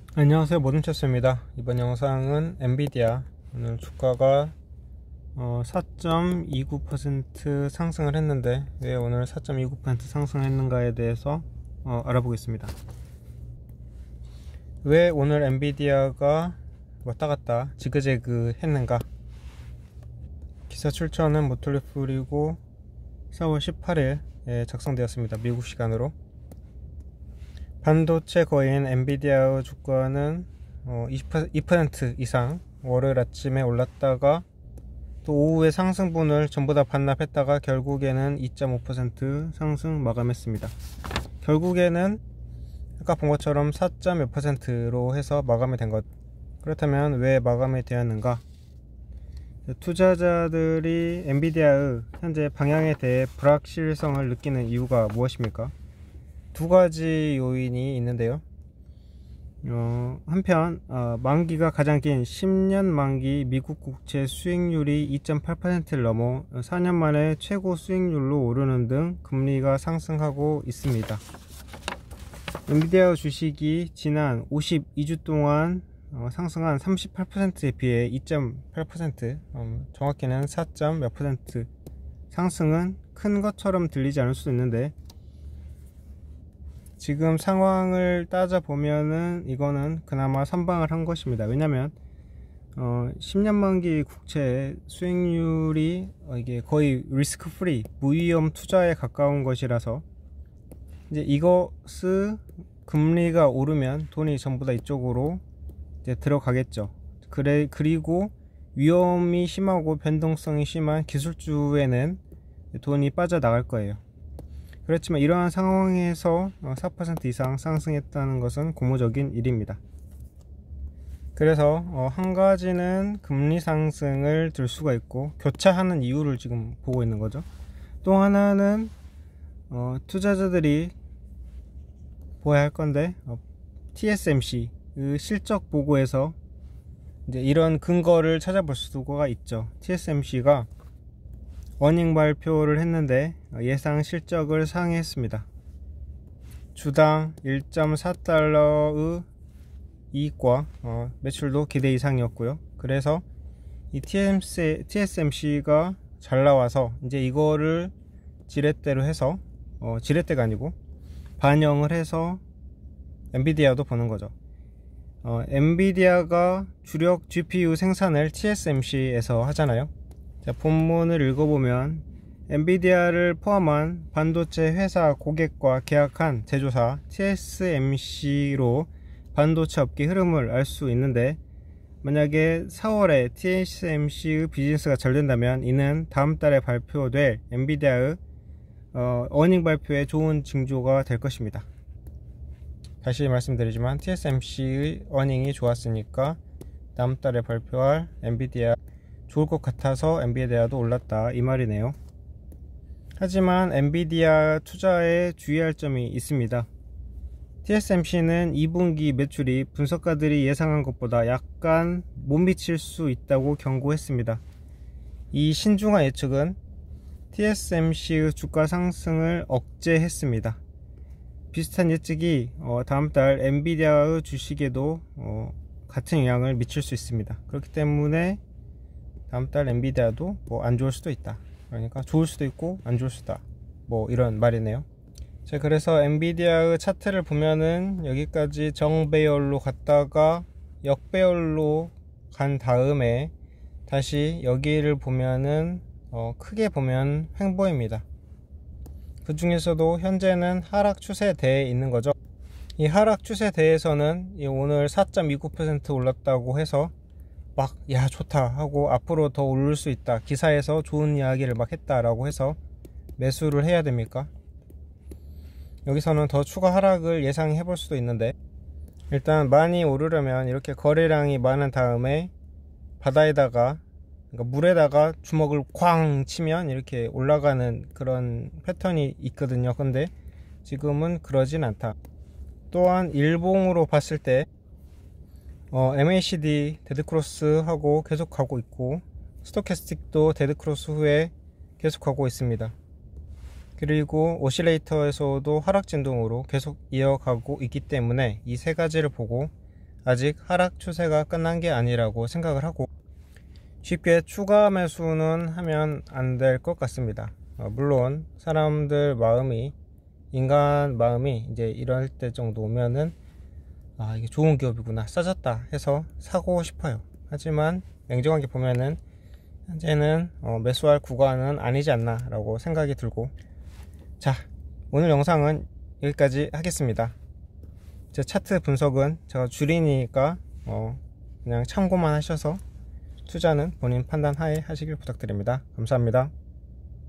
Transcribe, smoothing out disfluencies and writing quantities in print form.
안녕하세요, 모든체스입니다. 이번 영상은 엔비디아 오늘 주가가 4.29% 상승을 했는데 왜 오늘 4.29% 상승했는가에 대해서 알아보겠습니다. 왜 오늘 엔비디아가 왔다갔다 지그재그 했는가? 기사 출처는 모틀리풀이고 4월 18일에 작성되었습니다. 미국 시간으로. 반도체 거인 엔비디아의 주가는 2% 이상 월요일 아침에 올랐다가 또 오후에 상승분을 전부 다 반납했다가 결국에는 2.5% 상승 마감했습니다. 결국에는 아까 본 것처럼 4몇 %로 해서 마감이 된 것. 그렇다면 왜 마감이 되었는가? 투자자들이 엔비디아의 현재 방향에 대해 불확실성을 느끼는 이유가 무엇입니까? 두 가지 요인이 있는데요. 한편 만기가 가장 긴 10년 만기 미국 국채 수익률이 2.8%를 넘어 4년 만에 최고 수익률로 오르는 등 금리가 상승하고 있습니다. 엔비디아 주식이 지난 52주 동안 상승한 38%에 비해 2.8% 정확히는 4몇 %, 상승은 큰 것처럼 들리지 않을 수도 있는데 지금 상황을 따져보면은 이거는 그나마 선방을 한 것입니다. 왜냐면 10년 만기 국채 수익률이 이게 거의 리스크 프리 무위험 투자에 가까운 것이라서 이제 이것을 금리가 오르면 돈이 전부 다 이쪽으로 이제 들어가겠죠. 그리고 위험이 심하고 변동성이 심한 기술주에는 돈이 빠져나갈 거예요. 그렇지만 이러한 상황에서 4% 이상 상승했다는 것은 고무적인 일입니다. 그래서 한 가지는 금리 상승을 들 수가 있고 교차하는 이유를 지금 보고 있는 거죠. 또 하나는 투자자들이 보아야 할 건데 TSMC 실적 보고에서 이제 이런 근거를 찾아볼 수가 있죠. TSMC가 어닝 발표를 했는데 예상 실적을 상회했습니다. 주당 1.4달러의 이익과 매출도 기대 이상이었고요. 그래서 이 TSMC가 잘 나와서 이제 이거를 지렛대로 해서 지렛대가 아니고 반영을 해서 엔비디아도 보는 거죠. 엔비디아가 주력 GPU 생산을 TSMC에서 하잖아요. 자, 본문을 읽어보면 엔비디아를 포함한 반도체 회사 고객과 계약한 제조사 TSMC로 반도체 업계 흐름을 알 수 있는데 만약에 4월에 TSMC의 비즈니스가 잘 된다면 이는 다음 달에 발표될 엔비디아의 어닝 발표에 좋은 징조가 될 것입니다. 다시 말씀드리지만 TSMC의 어닝이 좋았으니까 다음 달에 발표할 엔비디아 좋을 것 같아서 엔비디아도 올랐다 이 말이네요. 하지만 엔비디아 투자에 주의할 점이 있습니다. TSMC는 2분기 매출이 분석가들이 예상한 것보다 약간 못 미칠 수 있다고 경고했습니다. 이 신중한 예측은 TSMC의 주가 상승을 억제했습니다. 비슷한 예측이 다음달 엔비디아의 주식에도 같은 영향을 미칠 수 있습니다. 그렇기 때문에 다음달 엔비디아도 뭐 안 좋을 수도 있다. 그러니까 좋을 수도 있고 안 좋을 수도 있다. 뭐 이런 말이네요. 자, 그래서 엔비디아의 차트를 보면은 여기까지 정배열로 갔다가 역배열로 간 다음에 다시 여기를 보면은 크게 보면 횡보입니다. 그 중에서도 현재는 하락 추세대에 있는 거죠. 이 하락 추세대에서는 오늘 4.29% 올랐다고 해서 막 야 좋다 하고 앞으로 더 오를 수 있다, 기사에서 좋은 이야기를 막 했다라고 해서 매수를 해야 됩니까? 여기서는 더 추가 하락을 예상해 볼 수도 있는데 일단 많이 오르려면 이렇게 거래량이 많은 다음에 바다에다가 그러니까 물에다가 주먹을 쾅 치면 이렇게 올라가는 그런 패턴이 있거든요. 근데 지금은 그러진 않다. 또한 일봉으로 봤을 때 MACD 데드크로스 하고 계속 가고 있고 스토캐스틱도 데드크로스 후에 계속 가고 있습니다. 그리고 오실레이터에서도 하락 진동으로 계속 이어가고 있기 때문에 이 세 가지를 보고 아직 하락 추세가 끝난 게 아니라고 생각을 하고 쉽게 추가 매수는 하면 안 될 것 같습니다. 물론 사람들 마음이, 인간 마음이 이제 이럴 때 정도 오면은 이게 좋은 기업이구나, 싸졌다 해서 사고 싶어요. 하지만 냉정하게 보면은 현재는 매수할 구간은 아니지 않나 라고 생각이 들고, 자, 오늘 영상은 여기까지 하겠습니다. 제 차트 분석은 제가 줄이니까 그냥 참고만 하셔서 투자는 본인 판단 하에 하시길 부탁드립니다. 감사합니다.